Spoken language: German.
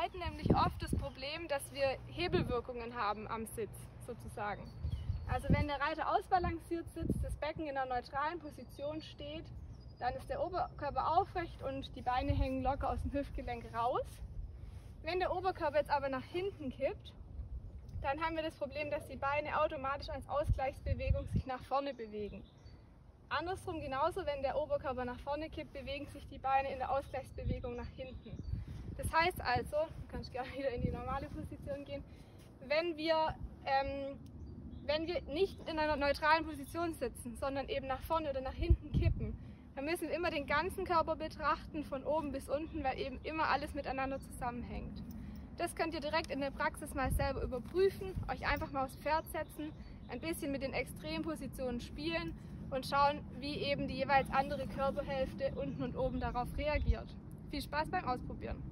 Reiten nämlich oft das Problem, dass wir Hebelwirkungen haben am Sitz sozusagen. Also wenn der Reiter ausbalanciert sitzt, das Becken in einer neutralen Position steht, dann ist der Oberkörper aufrecht und die Beine hängen locker aus dem Hüftgelenk raus. Wenn der Oberkörper jetzt aber nach hinten kippt, dann haben wir das Problem, dass die Beine automatisch als Ausgleichsbewegung sich nach vorne bewegen. Andersrum genauso, wenn der Oberkörper nach vorne kippt, bewegen sich die Beine in der Ausgleichsbewegung nach hinten. Das heißt also, du kannst gerne wieder in die normale Position gehen, wenn wir nicht in einer neutralen Position sitzen, sondern eben nach vorne oder nach hinten kippen, dann müssen wir immer den ganzen Körper betrachten, von oben bis unten, weil eben immer alles miteinander zusammenhängt. Das könnt ihr direkt in der Praxis mal selber überprüfen, euch einfach mal aufs Pferd setzen, ein bisschen mit den Extrempositionen spielen und schauen, wie eben die jeweils andere Körperhälfte unten und oben darauf reagiert. Viel Spaß beim Ausprobieren!